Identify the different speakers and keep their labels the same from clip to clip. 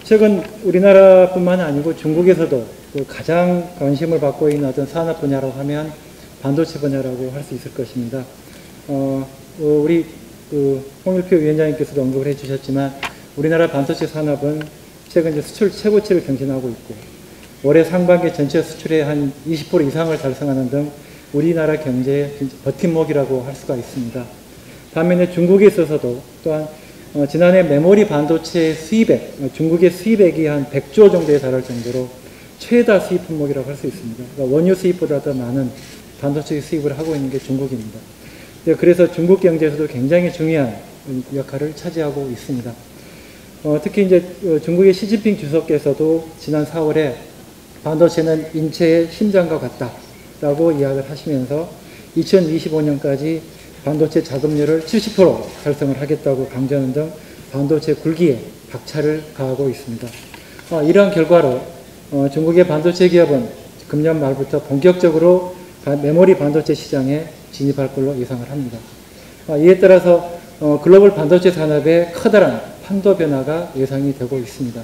Speaker 1: 최근 우리나라뿐만 아니고 중국에서도 그 가장 관심을 받고 있는 어떤 산업 분야라고 하면 반도체 분야라고 할 수 있을 것입니다. 우리 홍일표 위원장님께서도 언급을 해주셨지만 우리나라 반도체 산업은 최근 이제 수출 최고치를 경신하고 있고 올해 상반기 전체 수출의 한 20% 이상을 달성하는 등 우리나라 경제의 버팀목이라고 할 수가 있습니다. 반면에 중국에 있어서도 또한 지난해 메모리 반도체 수입액, 중국의 수입액이 한 100조 정도에 달할 정도로 최다 수입 품목이라고 할 수 있습니다. 그러니까 원유 수입보다 더 많은 반도체 수입을 하고 있는 게 중국입니다. 그래서 중국 경제에서도 굉장히 중요한 역할을 차지하고 있습니다. 특히 이제 중국의 시진핑 주석께서도 지난 4월에 반도체는 인체의 심장과 같다라고 이야기를 하시면서 2025년까지 반도체 자금률을 70% 달성을 하겠다고 강조하는 등 반도체 굴기에 박차를 가하고 있습니다. 이러한 결과로 중국의 반도체 기업은 금년 말부터 본격적으로 메모리 반도체 시장에 진입할 걸로 예상을 합니다. 이에 따라서 글로벌 반도체 산업의 커다란 판도 변화가 예상이 되고 있습니다.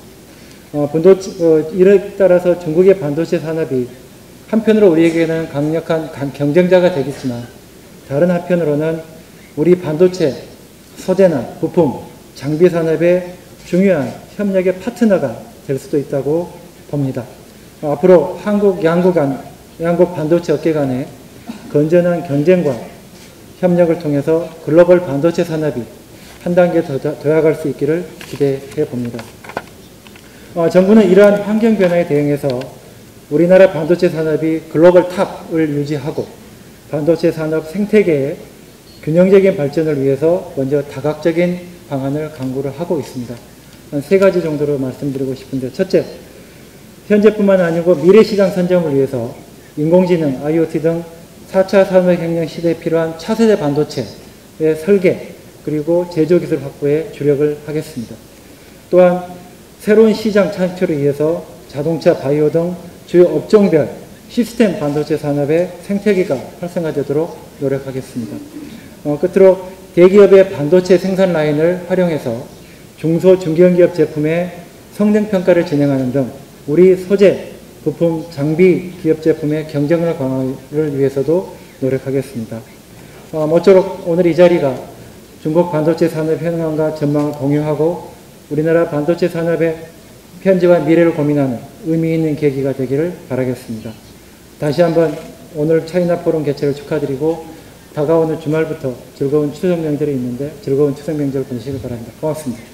Speaker 1: 이에 따라서 중국의 반도체 산업이 한편으로 우리에게는 강력한 경쟁자가 되겠지만 다른 한편으로는 우리 반도체, 소재나 부품, 장비 산업의 중요한 협력의 파트너가 될 수도 있다고 봅니다. 앞으로 양국 반도체 업계 간의 건전한 경쟁과 협력을 통해서 글로벌 반도체 산업이 한 단계 더 나아갈 수 있기를 기대해 봅니다. 정부는 이러한 환경 변화에 대응해서 우리나라 반도체 산업이 글로벌 탑을 유지하고 반도체 산업 생태계의 균형적인 발전을 위해서 먼저 다각적인 방안을 강구를 하고 있습니다. 한 3가지 정도로 말씀드리고 싶은데, 첫째, 현재뿐만 아니고 미래시장 선점을 위해서 인공지능, IoT 등 4차 산업혁명 시대에 필요한 차세대 반도체의 설계 그리고 제조기술 확보에 주력을 하겠습니다. 또한 새로운 시장 창출을 위해서 자동차, 바이오 등 주요 업종별 시스템 반도체 산업의 생태계가 활성화되도록 노력하겠습니다. 끝으로 대기업의 반도체 생산 라인을 활용해서 중소 중견기업 제품의 성능평가를 진행하는 등 우리 소재, 부품, 장비 기업 제품의 경쟁력 강화를 위해서도 노력하겠습니다. 모쪼록 오늘 이 자리가 중국 반도체 산업 현황과 전망을 공유하고 우리나라 반도체 산업의 현재와 미래를 고민하는 의미 있는 계기가 되기를 바라겠습니다. 다시 한번 오늘 차이나 포럼 개최를 축하드리고 다가오는 주말부터 즐거운 추석 명절이 있는데 즐거운 추석 명절 보내시길 바랍니다. 고맙습니다.